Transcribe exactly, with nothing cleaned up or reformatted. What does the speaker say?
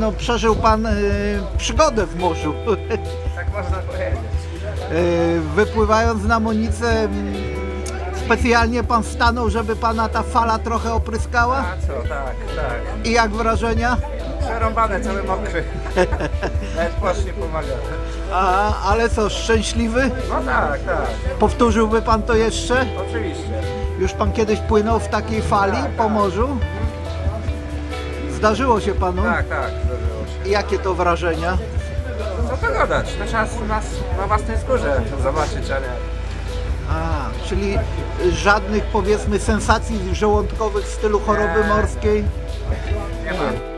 no przeżył pan y, przygodę w morzu. Tak można powiedzieć. Y, wypływając na Monicę, specjalnie pan stanął, żeby pana ta fala trochę opryskała? A co, tak, tak. I jak wrażenia? Przerąbane, cały mokry. Nawet płaszcz nie pomaga. A, ale co, szczęśliwy? No tak, tak. Powtórzyłby pan to jeszcze? Oczywiście. Już pan kiedyś płynął w takiej fali Tak, po tak. morzu? Zdarzyło się panu? Tak, tak, zdarzyło się. I jakie to wrażenia? Co to gadać? To trzeba nas na własnej skórze zobaczyć, a nie. A, czyli żadnych, powiedzmy, sensacji żołądkowych w stylu choroby Nie. morskiej? Nie ma.